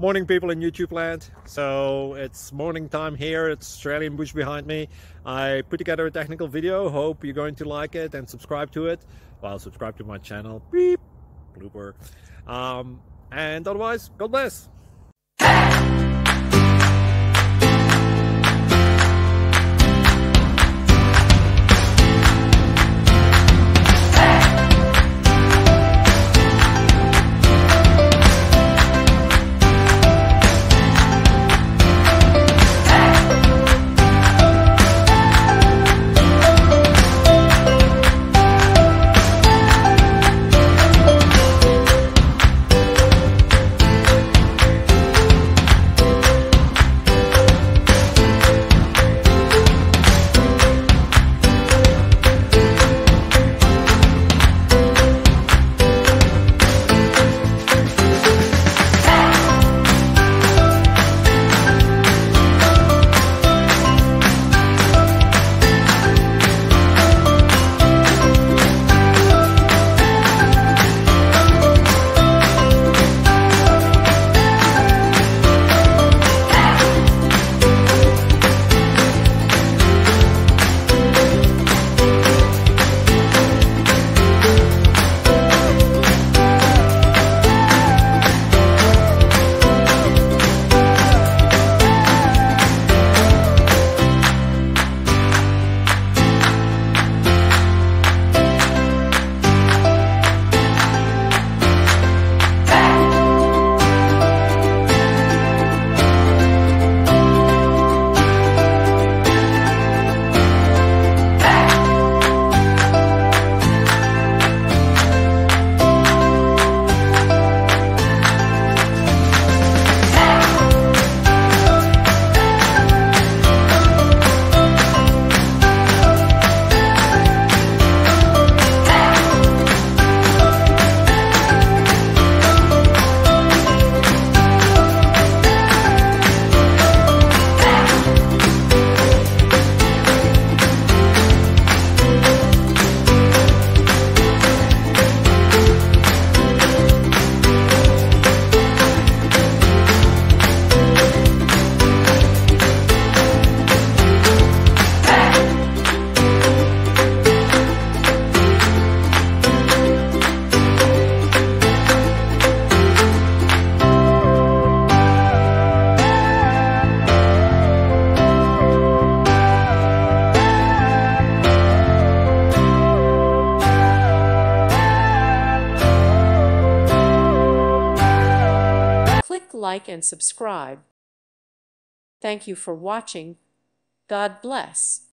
Morning, people in YouTube land. So it's morning time here. It's Australian bush behind me. I put together a technical video. Hope you're going to like it and subscribe to it. Well, subscribe to my channel. Beep. Blooper. And otherwise, God bless. Like and subscribe. Thank you for watching. God bless.